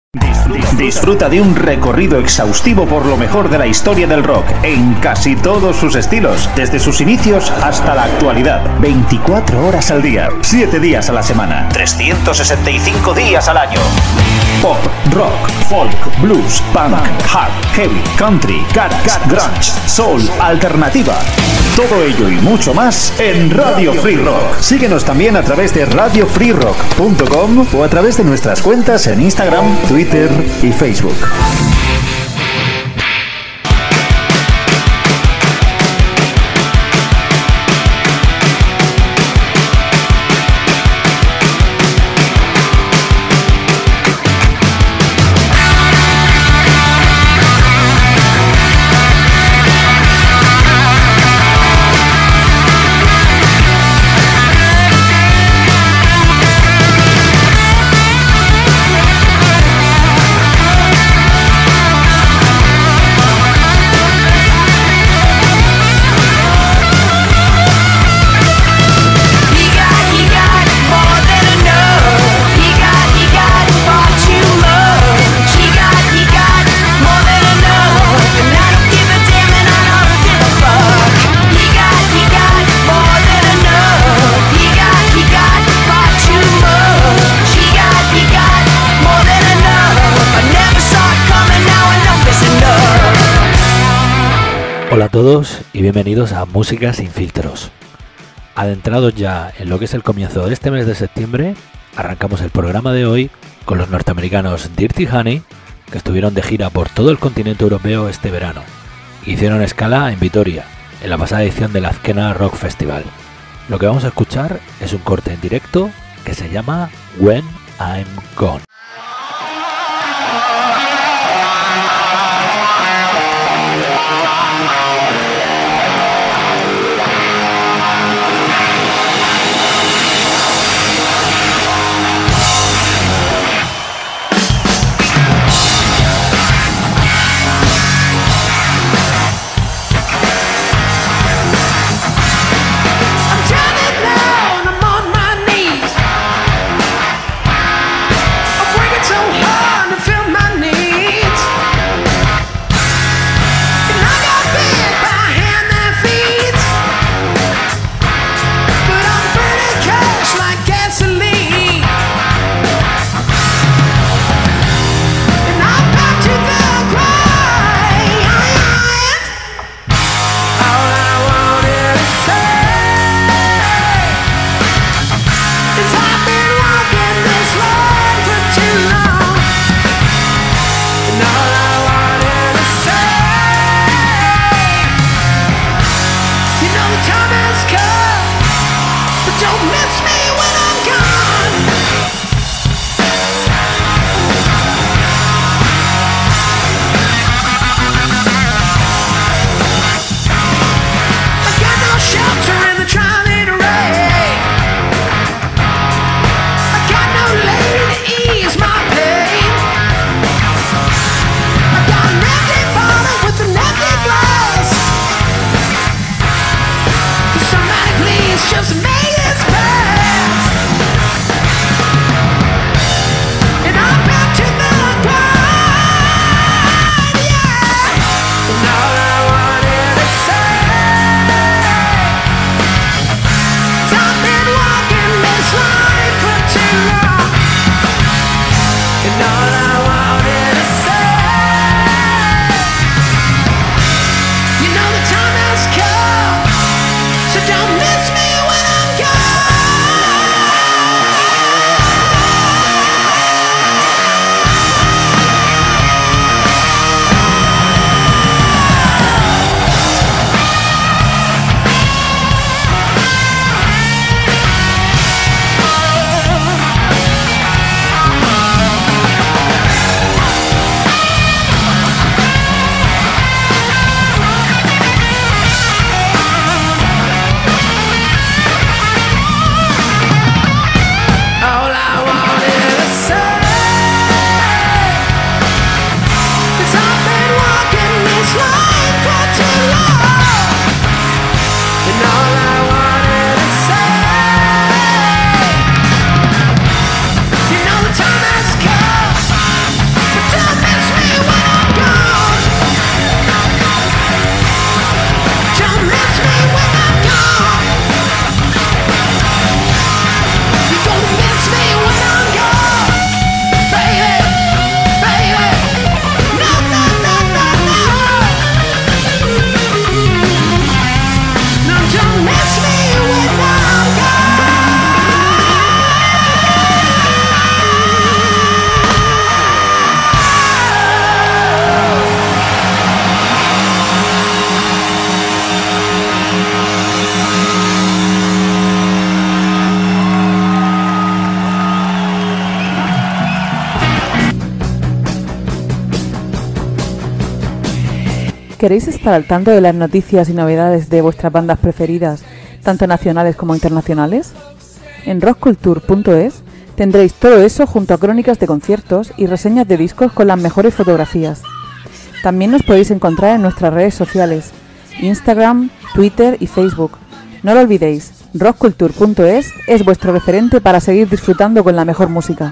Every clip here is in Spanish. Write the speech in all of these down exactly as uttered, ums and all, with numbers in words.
Disfruta de un recorrido exhaustivo por lo mejor de la historia del rock en casi todos sus estilos, desde sus inicios hasta la actualidad. veinticuatro horas al día, siete días a la semana, trescientos sesenta y cinco días al año. Pop, rock, folk, blues, punk, hard, heavy, country, garage, grunge, soul, alternativa. Todo ello y mucho más en Radio Free Rock. Síguenos también a través de radio free rock punto com o a través de nuestras cuentas en Instagram, Twitter y Facebook. Hola a todos y bienvenidos a Música sin filtros. Adentrados ya en lo que es el comienzo de este mes de septiembre, arrancamos el programa de hoy con los norteamericanos Dirty Honey, que estuvieron de gira por todo el continente europeo este verano. Hicieron escala en Vitoria, en la pasada edición del Azkena Rock Festival. Lo que vamos a escuchar es un corte en directo que se llama When I'm Gone. ¿Queréis estar al tanto de las noticias y novedades de vuestras bandas preferidas, tanto nacionales como internacionales? En rock culture punto es tendréis todo eso junto a crónicas de conciertos y reseñas de discos con las mejores fotografías. También nos podéis encontrar en nuestras redes sociales, Instagram, Twitter y Facebook. No lo olvidéis, rock culture punto es es vuestro referente para seguir disfrutando con la mejor música.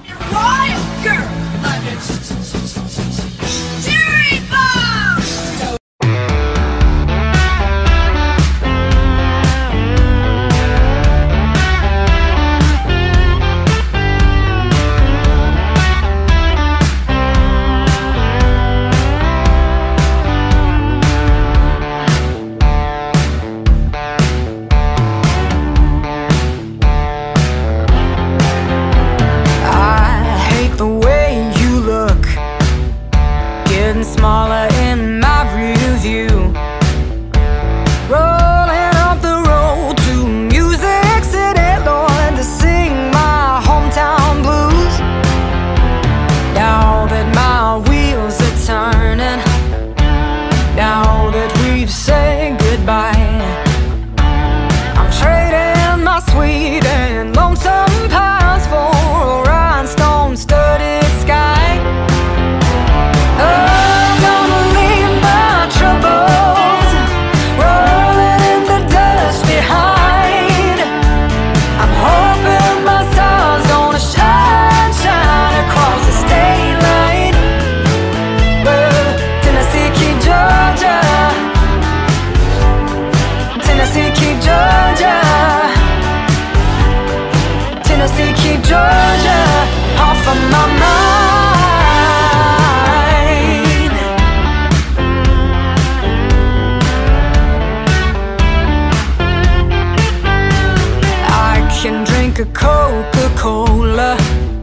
Coca-Cola,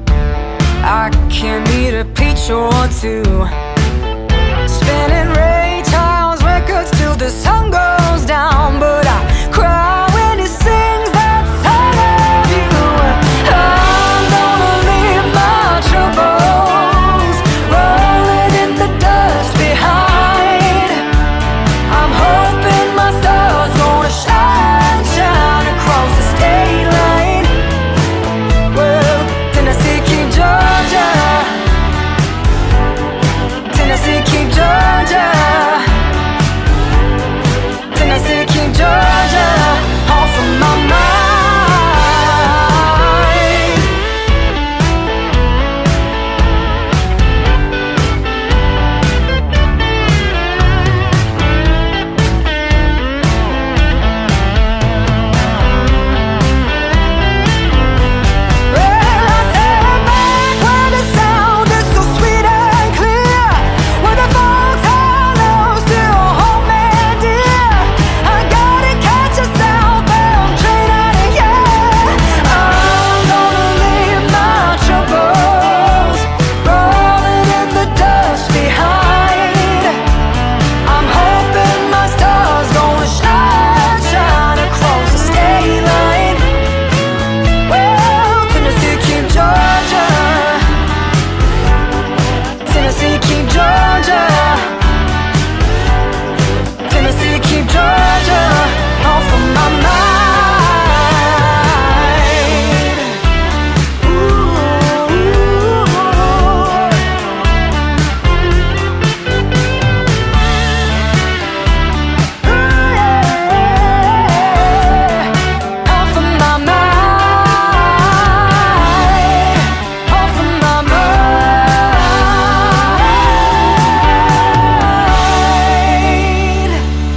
I can eat a peach or two, spinning Ray Charles records till the sun goes down, but I cry when he sings that song of you. I'm gonna leave my troubles rolling in the dust behind. I'm hoping my star's gonna shine, shine across the state line. Tennessee, keep Georgia. Tennessee, keep Georgia. Tennessee, keep Georgia off of my mind. Well, I said back when the sound is so sweet and clear, where the folks I know still hold me dear. I gotta catch a southbound train out of here. I'm gonna leave my troubles rolling in the dust behind. I'm hoping my star's gonna shine, shine across the state line. Well, Tennessee, keep Georgia. Tennessee, keep Georgia. Tennessee, keep Georgia off of my mind. Ooh, yeah. Off of my mind. Off of my mind.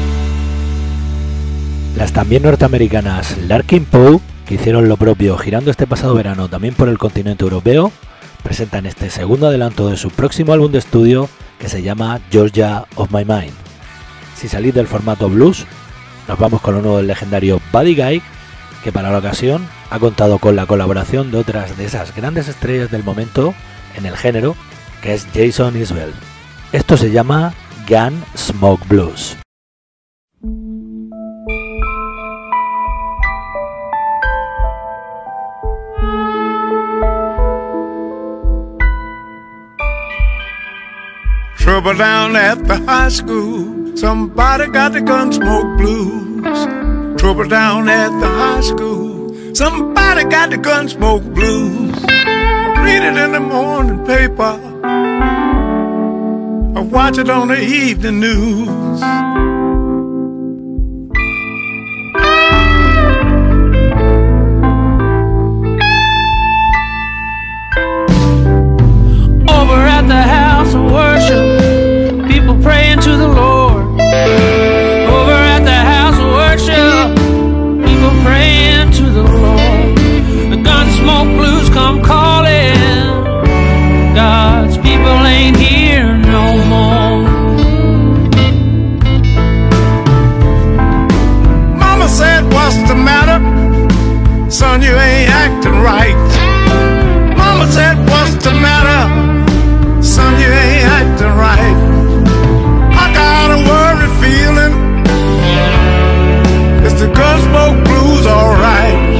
Las también norteamericanas Larkin Poe, que hicieron lo propio girando este pasado verano también por el continente europeo, presentan este segundo adelanto de su próximo álbum de estudio que se llama Georgia of My Mind. Si salís del formato blues, nos vamos con uno del legendario Buddy Guy, que para la ocasión ha contado con la colaboración de otras de esas grandes estrellas del momento en el género, que es Jason Isbell. Esto se llama Gun Smoke Blues. Trouble down at the high school, Somebody got the Gunsmoke blues. Trouble down at the high school. Somebody got the Gunsmoke blues. I read it in the morning paper. I watch it on the evening news. Over at the house of worship, people praying to the Lord. Over at the house of worship, people praying to the Lord. The Gunsmoke blues come calling. God's people ain't here no more. Mama said, what's the matter? Son, you ain't acting right. Mama said, what's the matter? Son, you ain't acting right. I got a worried feeling. It's the Gunsmoke blues, alright.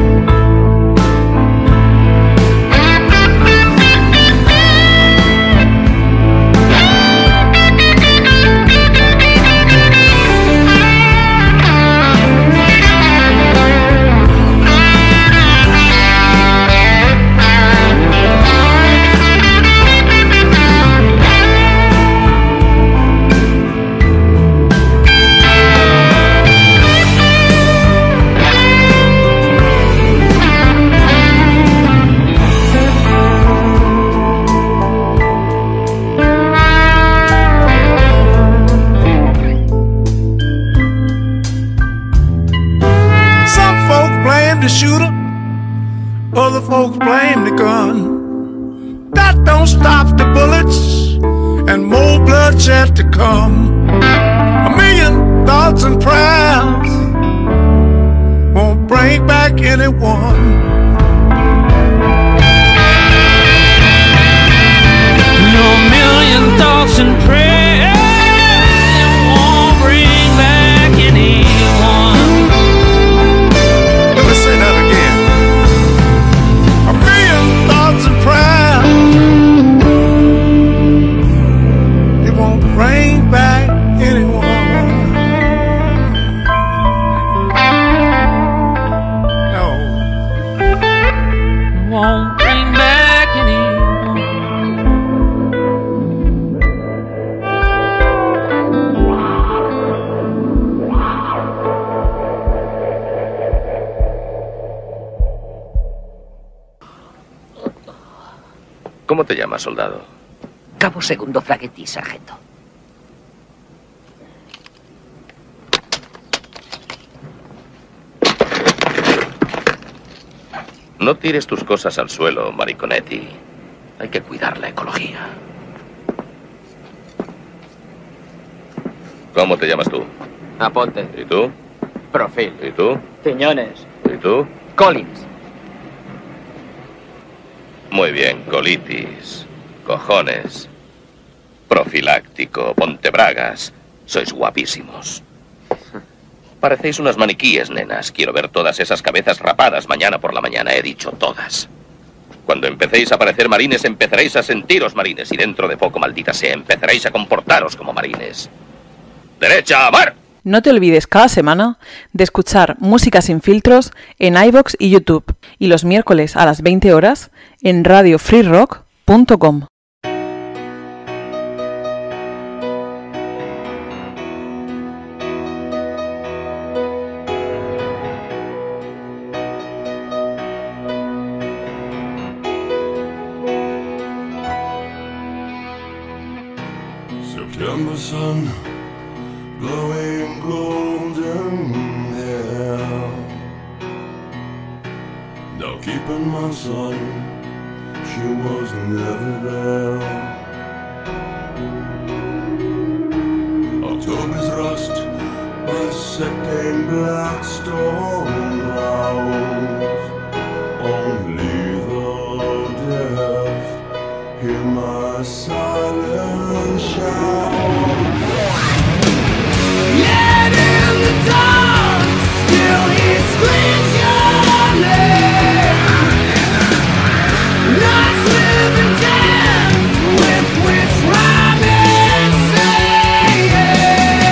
The shooter, other folks blame the gun. That don't stop the bullets and more bloodshed to come. A million thoughts and prayers won't bring back anyone. No million thoughts and prayers won't bring back anyone. Let me say that again. A million thoughts and prayers, it won't bring back anyone. No. It won't bring back anyone. ¿Cómo te llamas, soldado? Cabo Segundo Fraguetti, sargento. No tires tus cosas al suelo, Mariconetti. Hay que cuidar la ecología. ¿Cómo te llamas tú? Aponte. ¿Y tú? Profil. ¿Y tú? Quiñones. ¿Y tú? Collins. Muy bien, colitis, cojones, profiláctico, pontebragas. Sois guapísimos. Parecéis unas maniquíes, nenas. Quiero ver todas esas cabezas rapadas mañana por la mañana. He dicho todas. Cuando empecéis a parecer marines, empezaréis a sentiros marines. Y dentro de poco, maldita sea, empezaréis a comportaros como marines. ¡Derecha, mar! No te olvides cada semana de escuchar Música sin filtros en iVoox y YouTube, y los miércoles a las veinte horas en radio free rock punto com. September sun, glowing golden hair. Now keeping my son, she was never there. October's rust, bisecting black stone clouds. Only the deaf hear my silent shout. Yet in the dark, still he screams your name. Nights living dead, with which rhyming saying.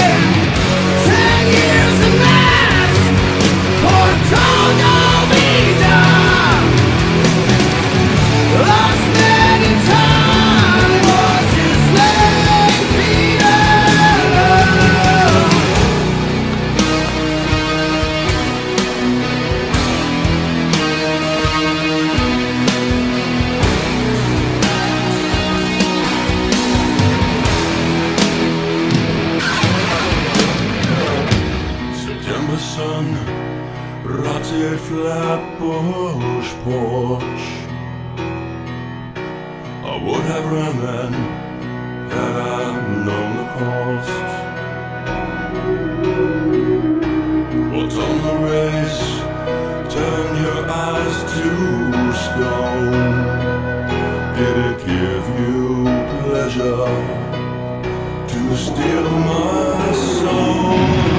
Flatbush porch. I would have run then had I known the cost. What's on the race? Turn your eyes to stone. Did it give you pleasure to steal my soul?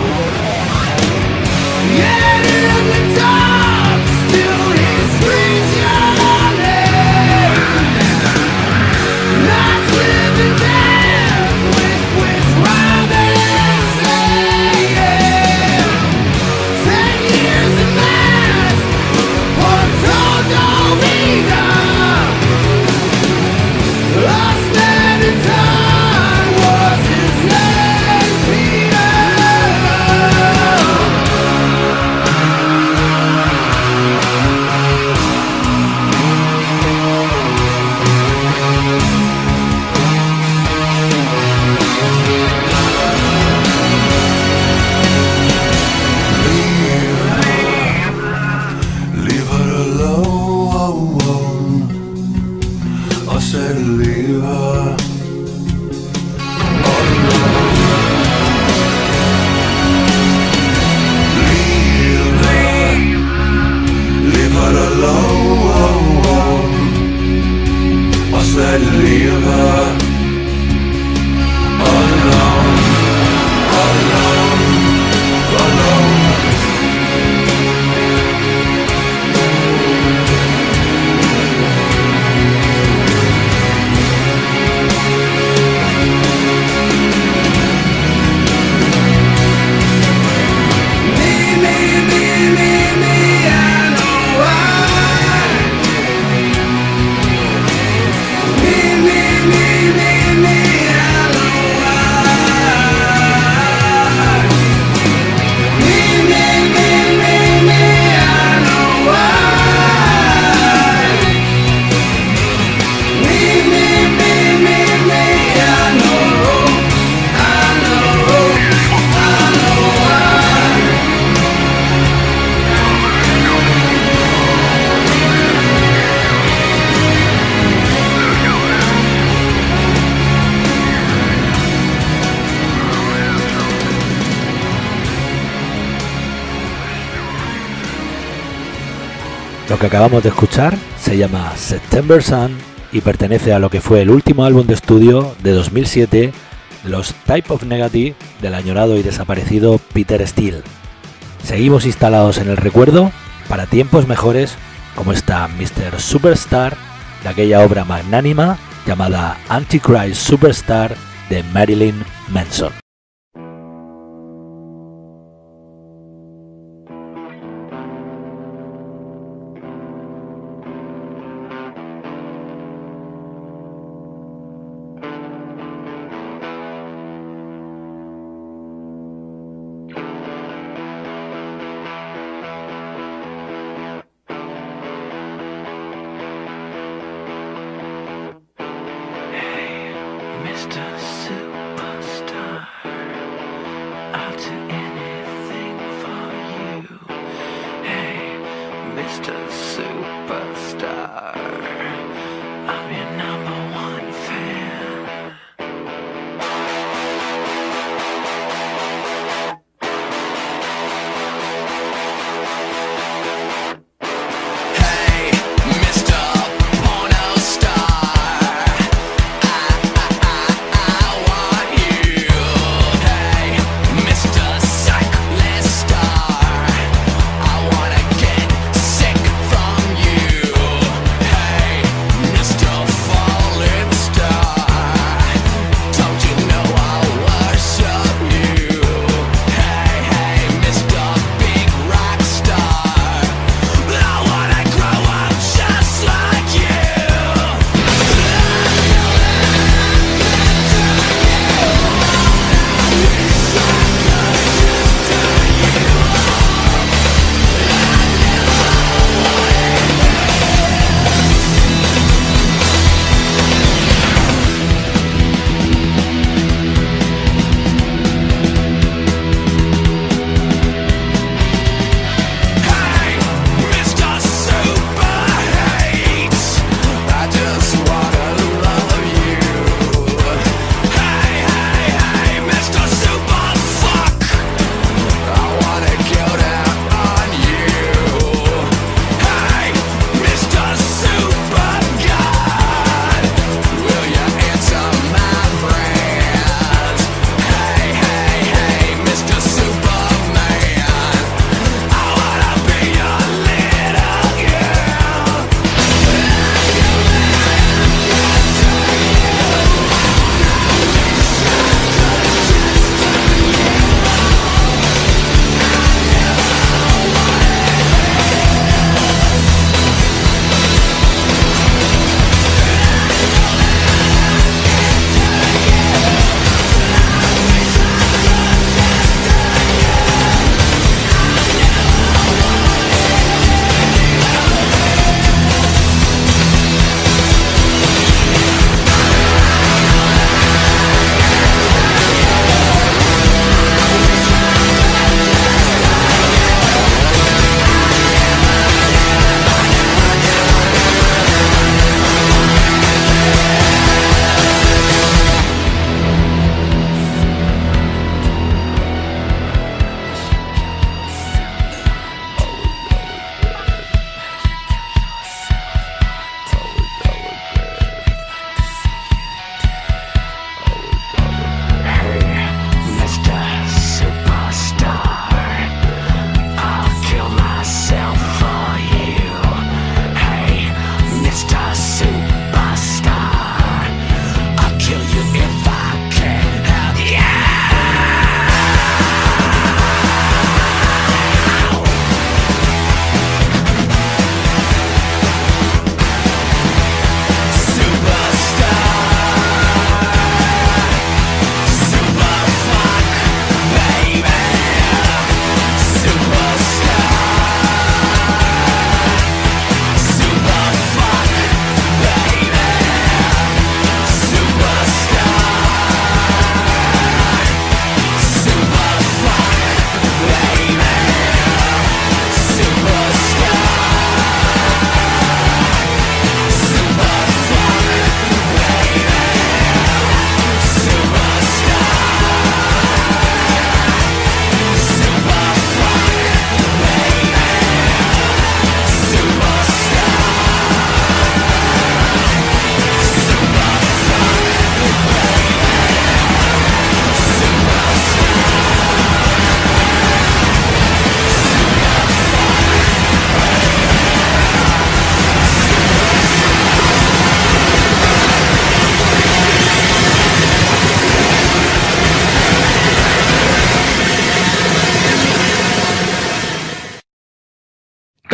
Yet in the dark, still he screams your name. Not living death with which Robin saying. Ten years of mass for Todo Vida. Lost man in time was his name, Peter. Leave her alone. I said leave her alone. Leave her, leave her alone. I said leave her alone, alone, alone. Me, me, me, me, me, I know why. Me, me, me, me, me, I know why. Me, me, me, me, me, I know why. Me, me, me, me, me, I know, I know, I know why. Lo que acabamos de escuchar se llama September Sun y pertenece a lo que fue el último álbum de estudio de dos mil siete de los Type of Negative del añorado y desaparecido Peter Steele. Seguimos instalados en el recuerdo para tiempos mejores como esta mister Superstar de aquella obra magnánima llamada Antichrist Superstar de Marilyn Manson. Mister Superstar, I'll do anything for you. Hey, Mister Superstar, I'm your number one fan. Hey, Mister Porno Star, I, I, I, I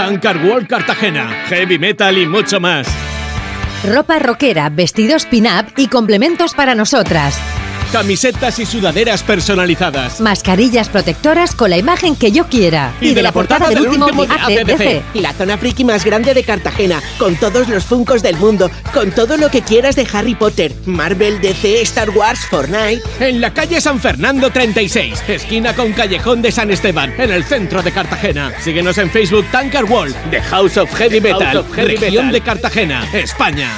Tankard World Cartagena, heavy metal y mucho más. Ropa rockera, vestidos pin-up y complementos para nosotras. Camisetas y sudaderas personalizadas. Mascarillas protectoras con la imagen que yo quiera. Y, y de, de la portada, portada del último de A C D C. La zona friki más grande de Cartagena, con todos los Funkos del mundo, con todo lo que quieras de Harry Potter, Marvel, D C, Star Wars, Fortnite. En la calle San Fernando treinta y seis, esquina con Callejón de San Esteban, en el centro de Cartagena. Síguenos en Facebook Tankard World, The House of Heavy Metal, of Heavy región Metal. de Cartagena, España.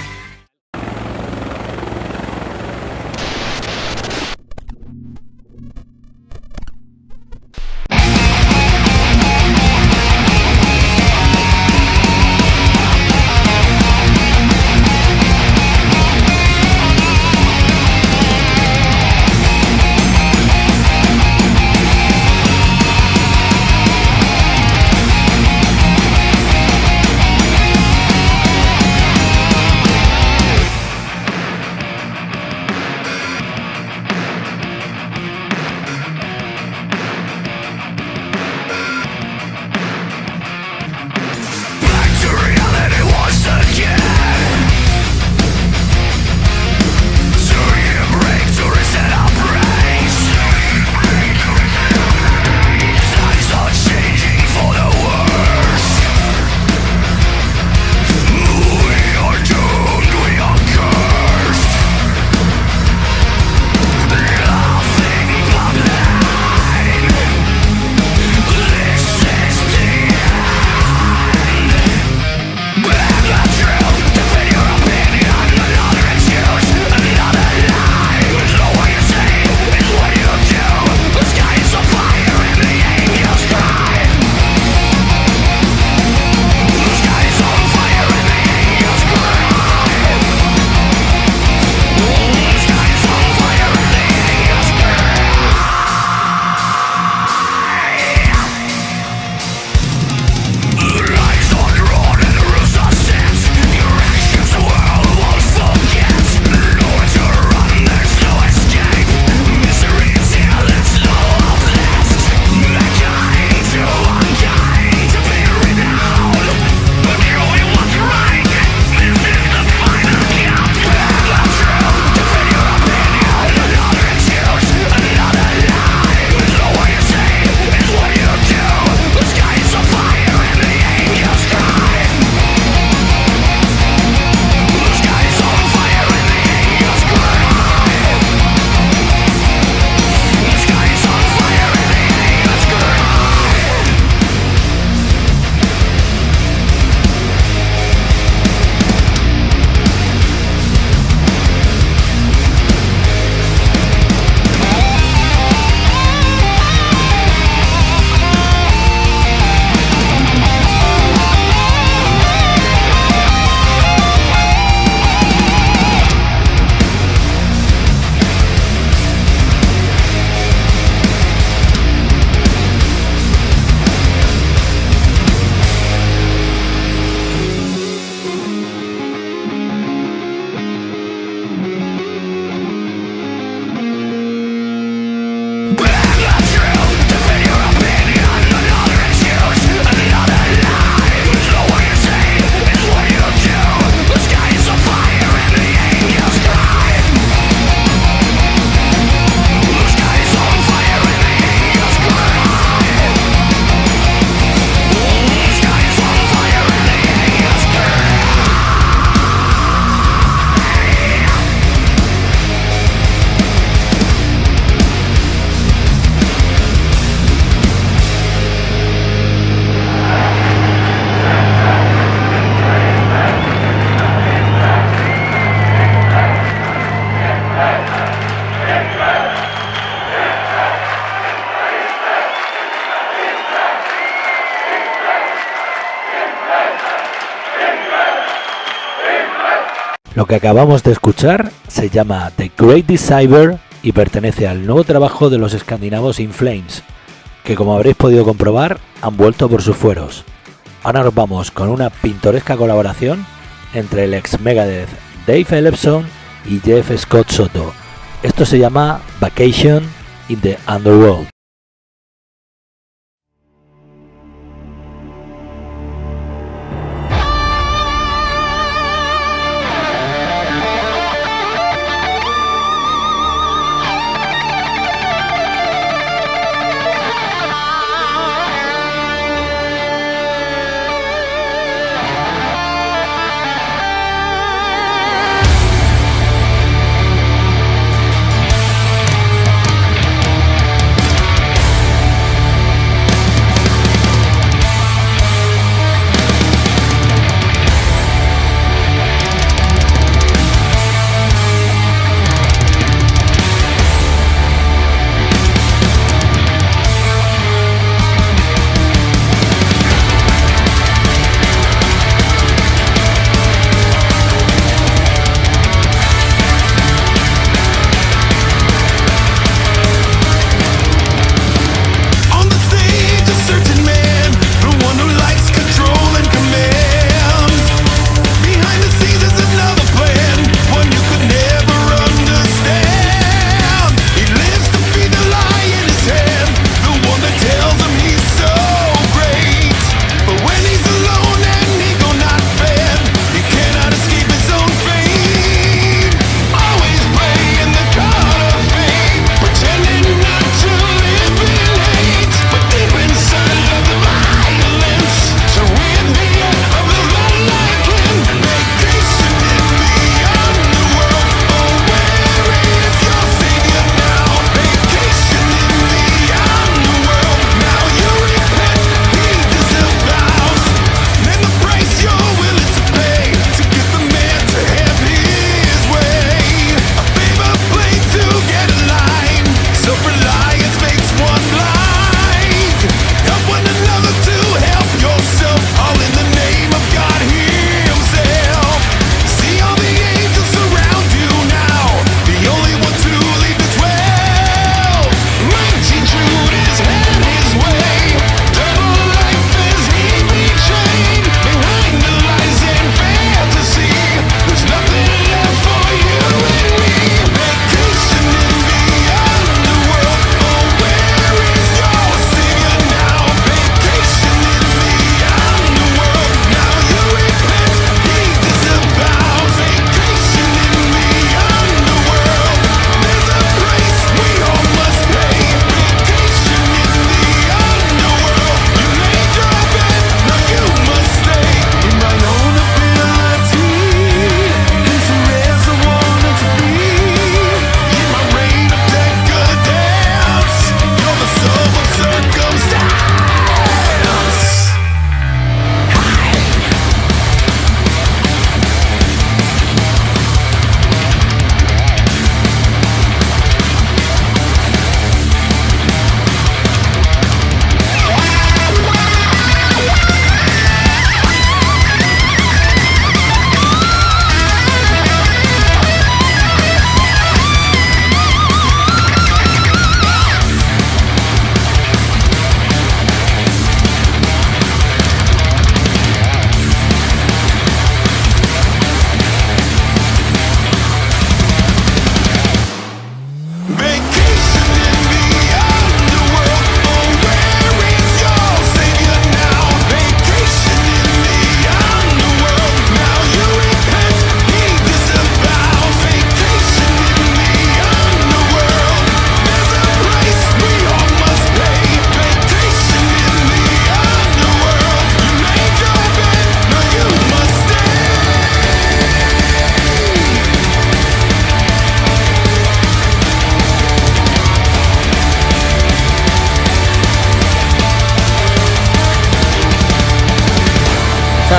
Lo que acabamos de escuchar se llama The Great Deceiver y pertenece al nuevo trabajo de los escandinavos In Flames, que como habréis podido comprobar han vuelto por sus fueros. Ahora nos vamos con una pintoresca colaboración entre el ex Megadeth Dave Ellefson y Jeff Scott Soto. Esto se llama Vacation in the Underworld.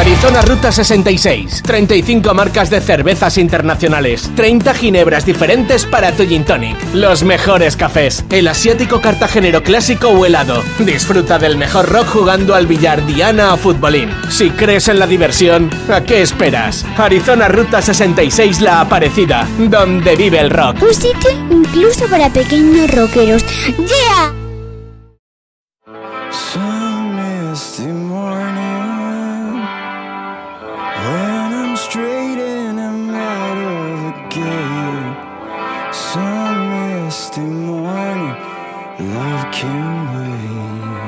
Arizona Ruta sesenta y seis. treinta y cinco marcas de cervezas internacionales. treinta ginebras diferentes para tu gin tonic. Los mejores cafés. El asiático cartagenero clásico o helado. Disfruta del mejor rock jugando al billar, diana o futbolín. Si crees en la diversión, ¿a qué esperas? Arizona Ruta sesenta y seis La Aparecida, donde vive el rock. Un sitio incluso para pequeños rockeros. ¡Yeah! Some misty morning when I'm straight and I'm out of the gate. Some misty morning, love can wait.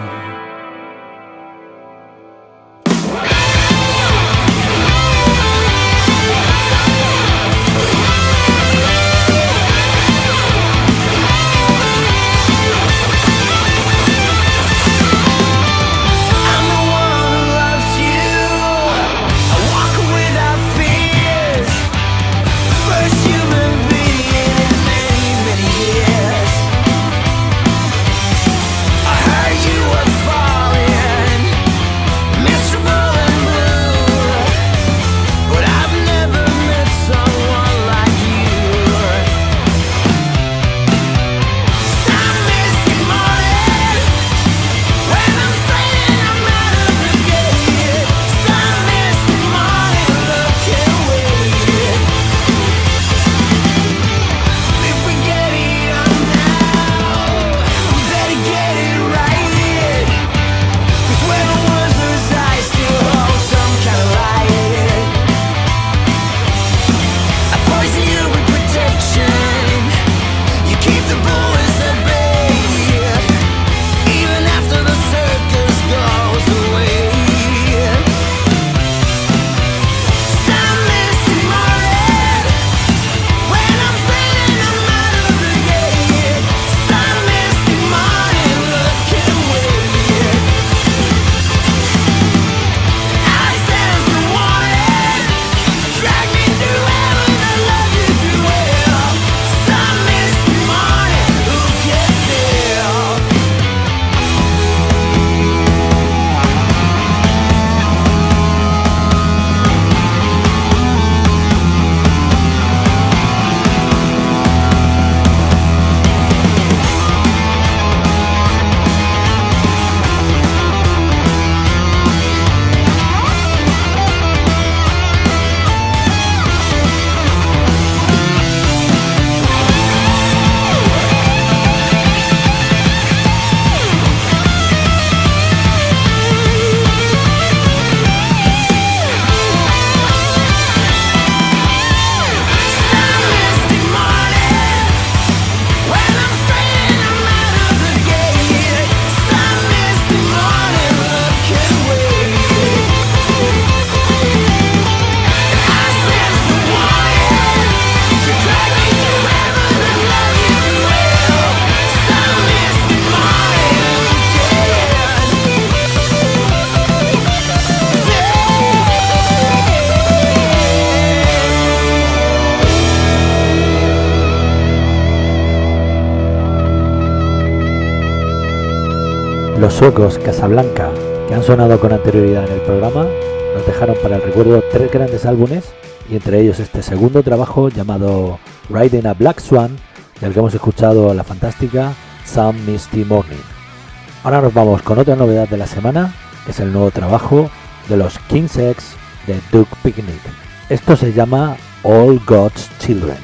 Los suecos Casablanca, que han sonado con anterioridad en el programa, nos dejaron para el recuerdo tres grandes álbumes, y entre ellos este segundo trabajo llamado Riding a Black Swan, del que hemos escuchado la fantástica Some Misty Morning. Ahora nos vamos con otra novedad de la semana, que es el nuevo trabajo de los King's X de Duke Picnic. Esto se llama All God's Children.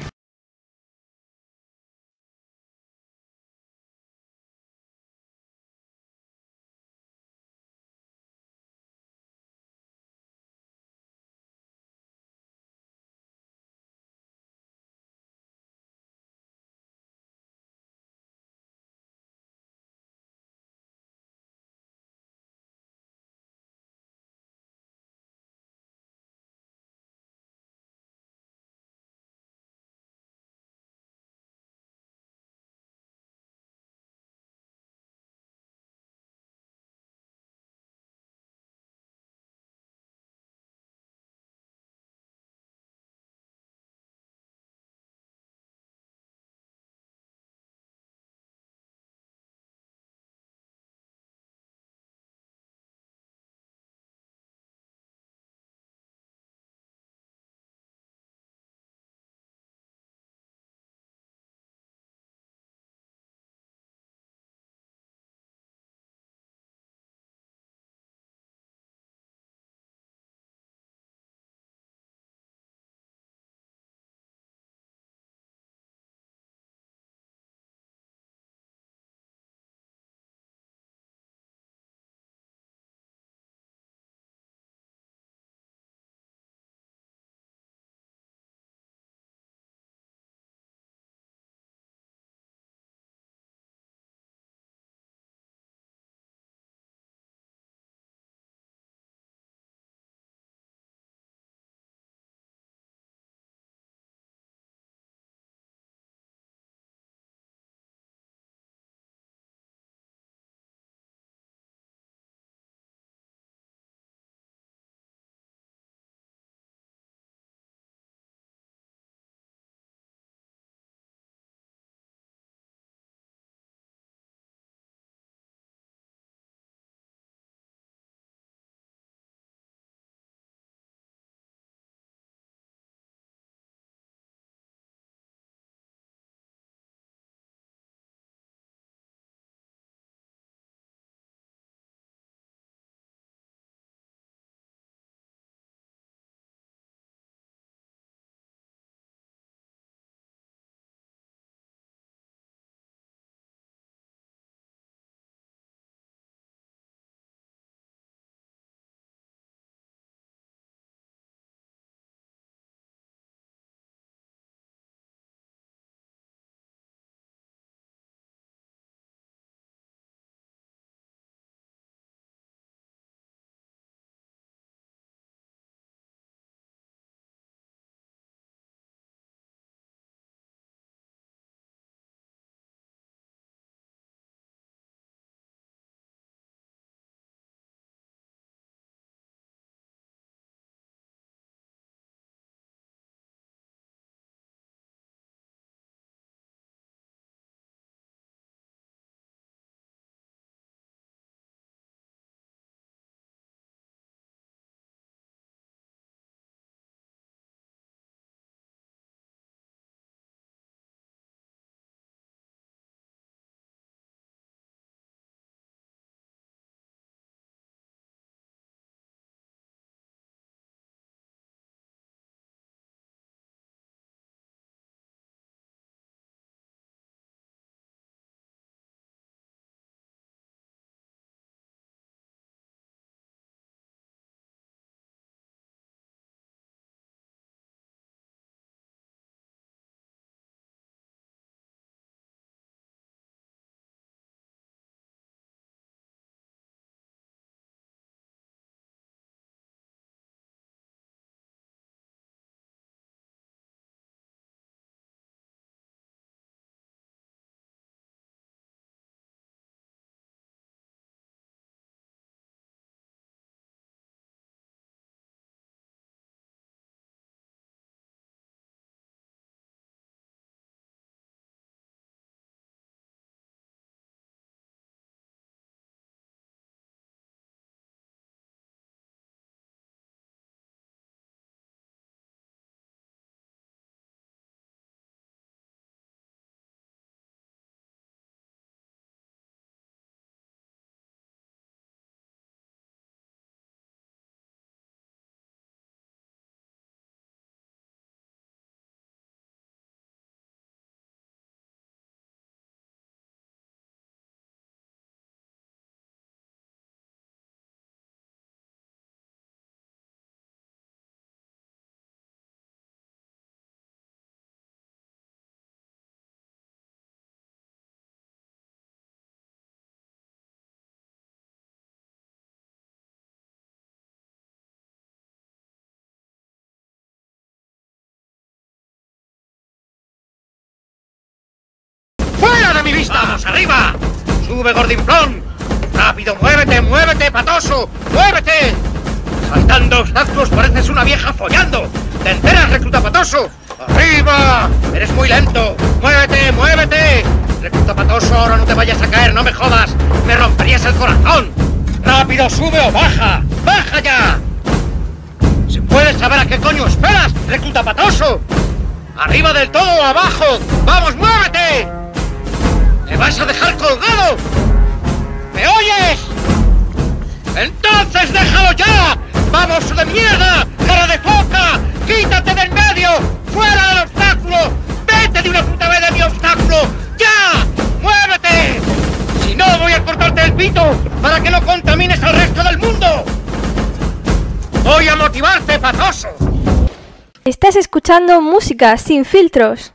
¡Fuera de mi vista! ¡Vamos, arriba! ¡Sube, gordinflón! ¡Rápido, muévete, muévete, patoso! ¡Muévete! Saltando obstáculos pareces una vieja follando. ¿Te enteras, recluta patoso? ¡Arriba! ¡Eres muy lento! ¡Muévete, muévete! Recluta patoso, ahora no te vayas a caer, no me jodas. Me romperías el corazón. ¡Rápido, sube o baja! ¡Baja ya! ¿Se puede saber a qué coño esperas, recluta patoso? ¡Arriba del todo o abajo! ¡Vamos, muévete! ¿Te vas a dejar colgado? ¿Me oyes? ¡Entonces déjalo ya! ¡Vamos de mierda! ¡Cara de foca! ¡Quítate del medio! ¡Fuera del obstáculo! ¡Vete de una puta vez de mi obstáculo! ¡Ya! ¡Muévete! Si no, voy a cortarte el pito para que no contamines al resto del mundo. Voy a motivarte, patoso. Estás escuchando música sin filtros.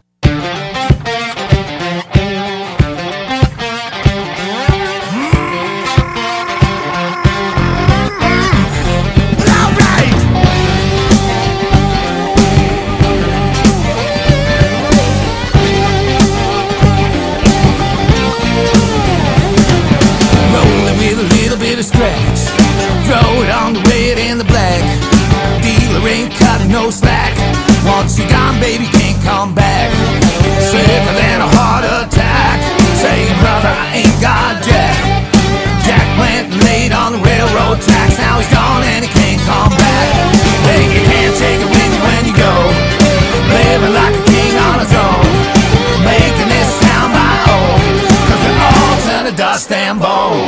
Throw it on the red and the black. Dealer ain't cut no slack. Once you're gone, baby, can't come back. Sicker than a heart attack. Saying, brother, I ain't got Jack. Jack went and laid on the railroad tracks. Now he's gone and he can't come back. Hey, you can't take it with you when you go. Living like a king on a throne. Making this town my own. Cause they're all turn to dust and bone.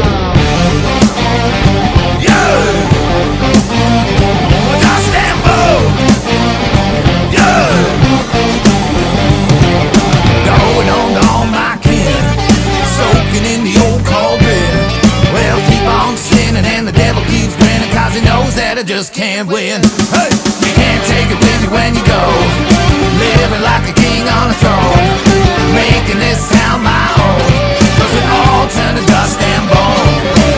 Going on to all my kin, soaking in the old cauldron. Well, keep on sinning and the devil keeps grinning, cause he knows that I just can't win. Hey, you can't take it with you when you go. Living like a king on a throne. Making this town my own. Cause it all turned to dust and bone.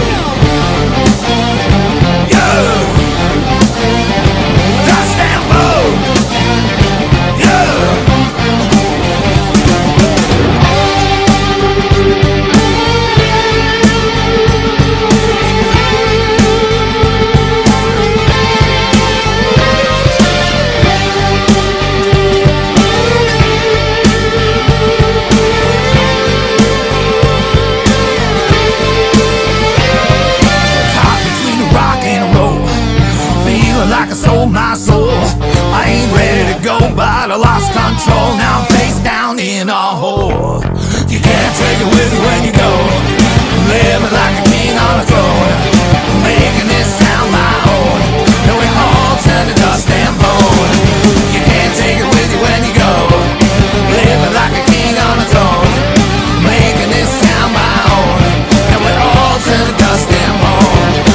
Dust and bone. Yeah. Like I sold my soul, I ain't ready to go, but I lost control. Now I'm face down in a hole. You can't take it with you when you go. Living like a king on a throne, making this town my own. And we all turn to dust and bone. You can't take it with you when you go. Living like a king on a throne, making this town my own. And we all turn to dust and bone.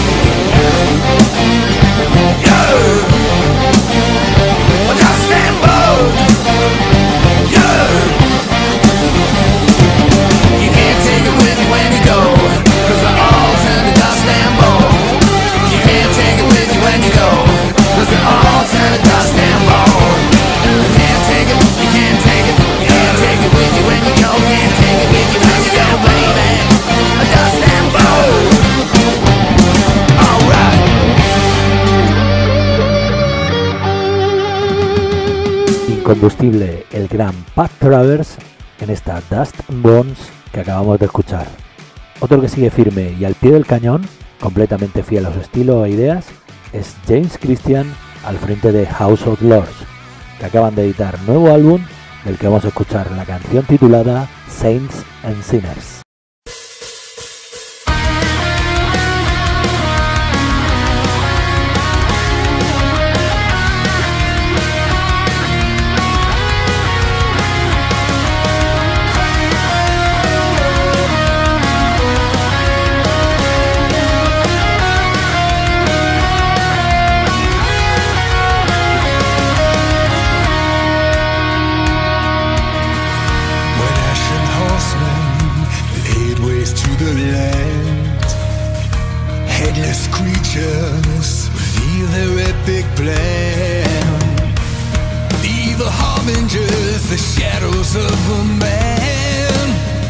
Incombustible el gran Pat Travers en esta Dust and Bones que acabamos de escuchar. Otro que sigue firme y al pie del cañón, completamente fiel a su estilo e ideas, es James Christian al frente de House of Lords, que acaban de editar nuevo álbum del que vamos a escuchar la canción titulada Saints and Sinners. Creatures reveal their epic plan. Evil harbingers, the shadows of a man.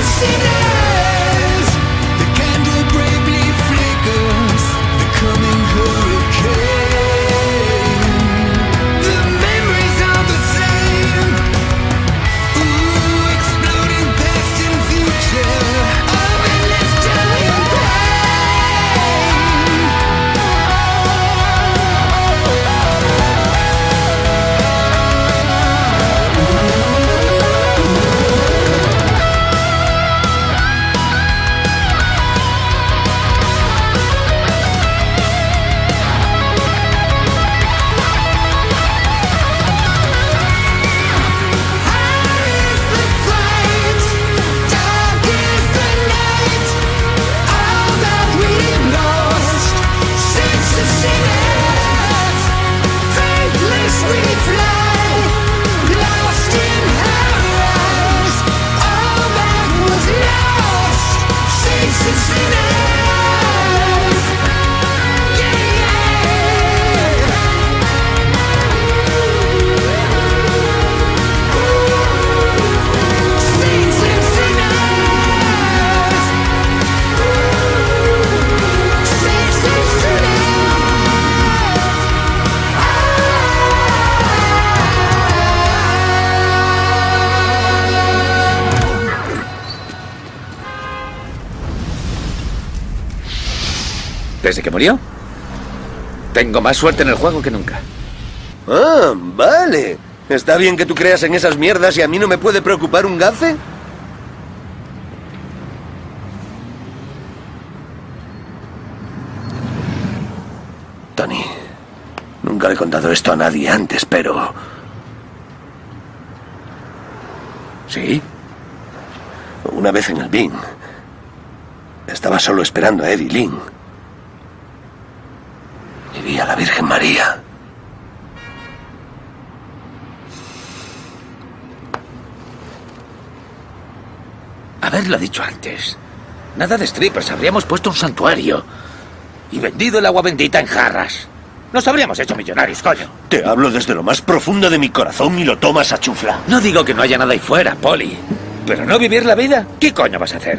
sinners. The candle bravely flickers, the coming hurricane. The memories are the same. Ooh, exploding past and future. Oh, and let's die in ¿Desde que murió? Tengo más suerte en el juego que nunca. Ah, vale. ¿Está bien que tú creas en esas mierdas y a mí no me puede preocupar un gafe? Tony, nunca le he contado esto a nadie antes, pero... ¿Sí? Una vez en el Bean, estaba solo esperando a Eddie Lynn. Y vi a la Virgen María. Haberlo dicho antes. Nada de strippers, habríamos puesto un santuario. Y vendido el agua bendita en jarras. Nos habríamos hecho millonarios, coño. Te hablo desde lo más profundo de mi corazón y lo tomas a chufla. No digo que no haya nada ahí fuera, Polly. Pero no vivir la vida, ¿qué coño vas a hacer?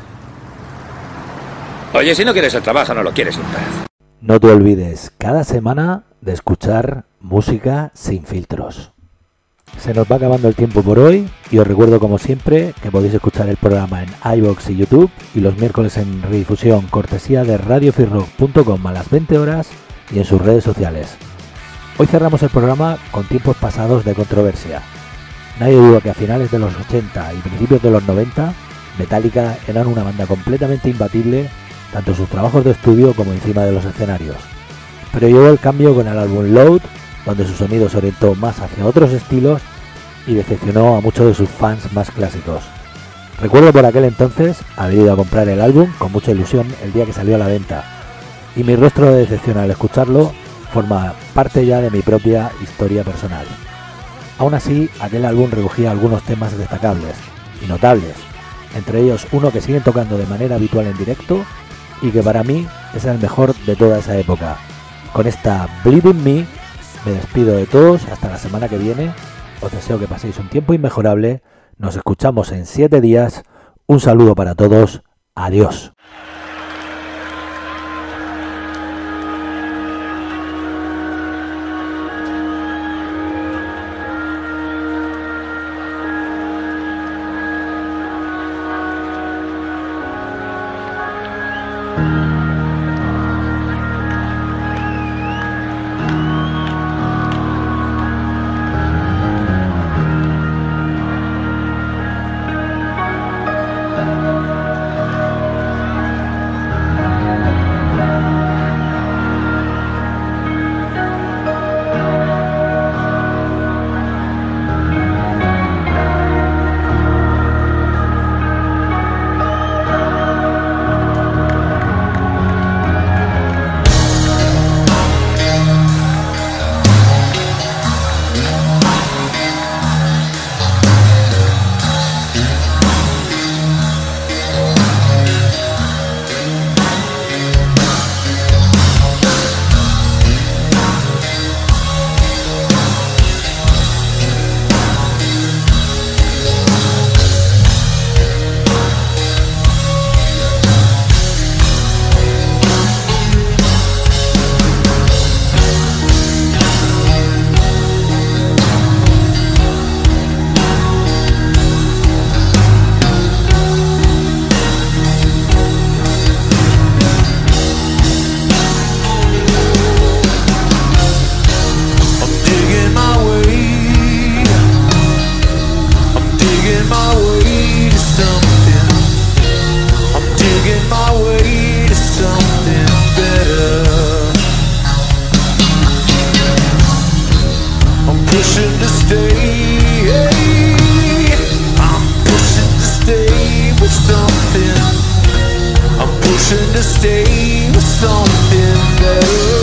Oye, si no quieres el trabajo, no lo quieres en paz. No te olvides cada semana de escuchar música sin filtros. Se nos va acabando el tiempo por hoy y os recuerdo como siempre que podéis escuchar el programa en iVoox y YouTube y los miércoles en redifusión cortesía de radio free rock punto com a las veinte horas y en sus redes sociales. Hoy cerramos el programa con tiempos pasados de controversia. Nadie duda que a finales de los ochenta y principios de los noventa Metallica eran una banda completamente imbatible tanto en sus trabajos de estudio como encima de los escenarios. Pero llegó el cambio con el álbum Load, donde su sonido se orientó más hacia otros estilos y decepcionó a muchos de sus fans más clásicos. Recuerdo por aquel entonces haber ido a comprar el álbum con mucha ilusión el día que salió a la venta, y mi rostro de decepción al escucharlo forma parte ya de mi propia historia personal. Aún así, aquel álbum recogía algunos temas destacables y notables, entre ellos uno que siguen tocando de manera habitual en directo y que para mí es el mejor de toda esa época. Con esta Bleed in Me me despido de todos hasta la semana que viene. Os deseo que paséis un tiempo inmejorable. Nos escuchamos en siete días. Un saludo para todos. Adiós. something better.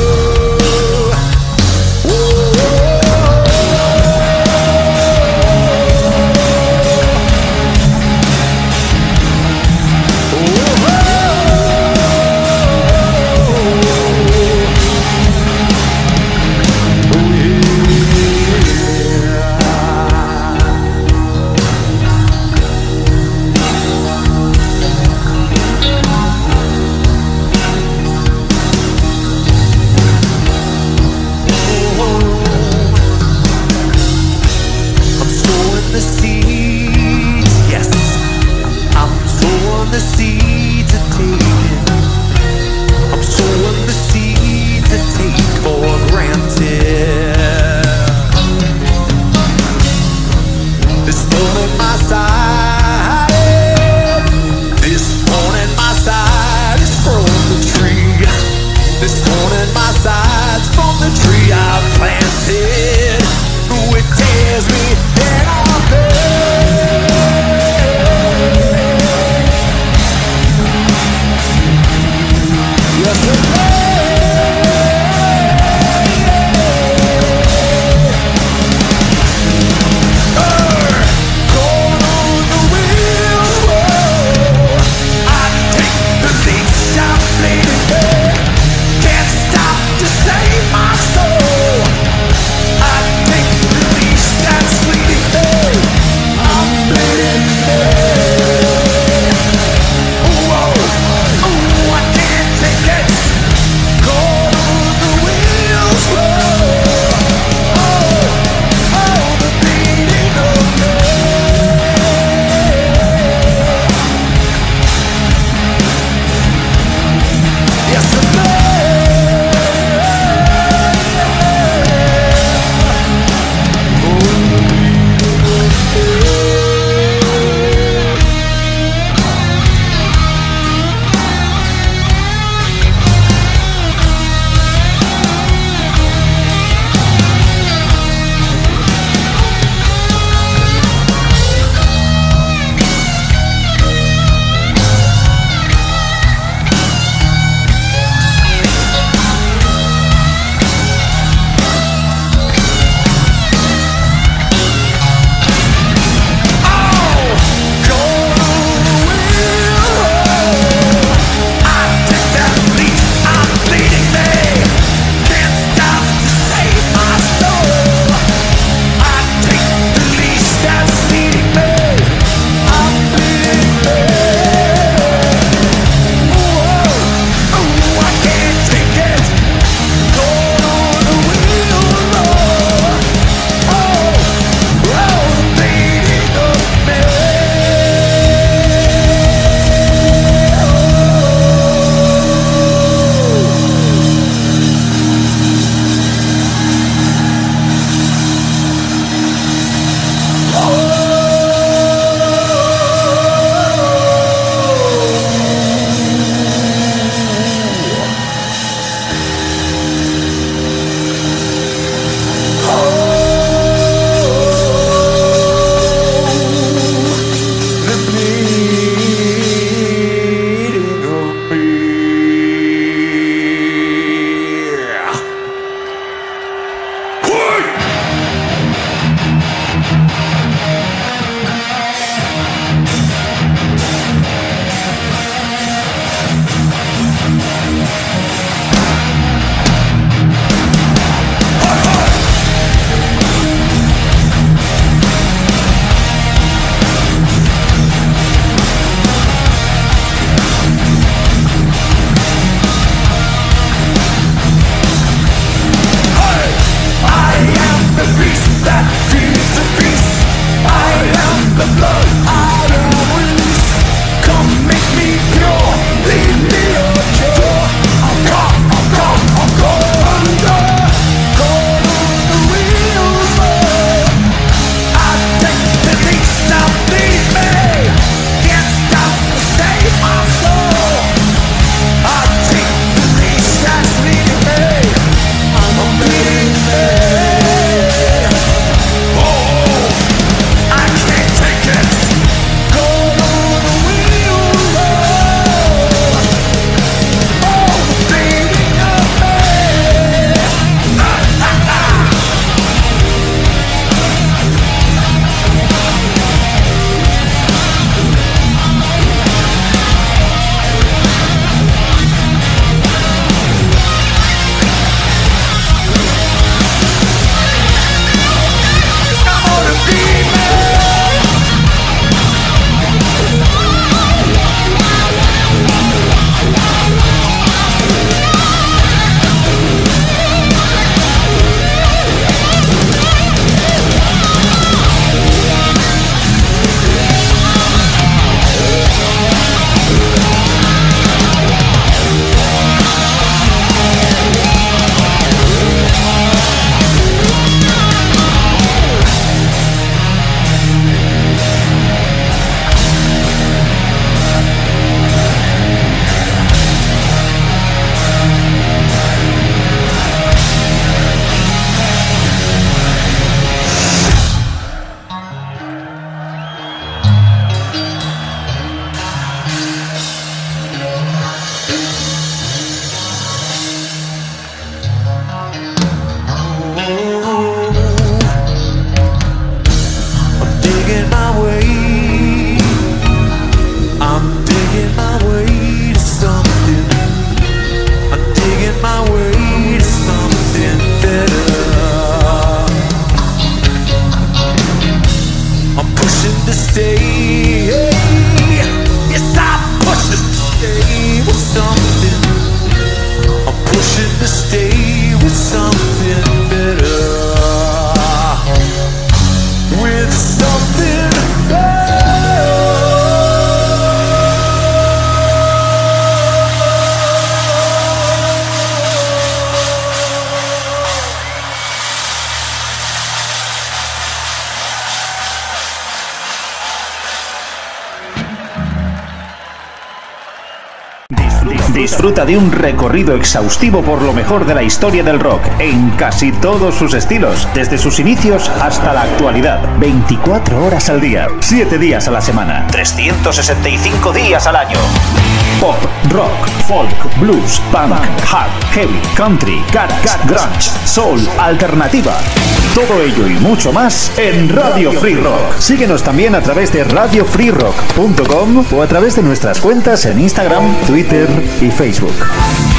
Disfruta de un recorrido exhaustivo por lo mejor de la historia del rock en casi todos sus estilos, desde sus inicios hasta la actualidad. veinticuatro horas al día, siete días a la semana, trescientos sesenta y cinco días al año. Pop, rock, folk, blues, punk, hard, heavy, country, garage, grunge, soul, alternativa. Todo ello y mucho más en Radio Free Rock. Síguenos también a través de radio free rock punto com o a través de nuestras cuentas en Instagram, Twitter y Facebook.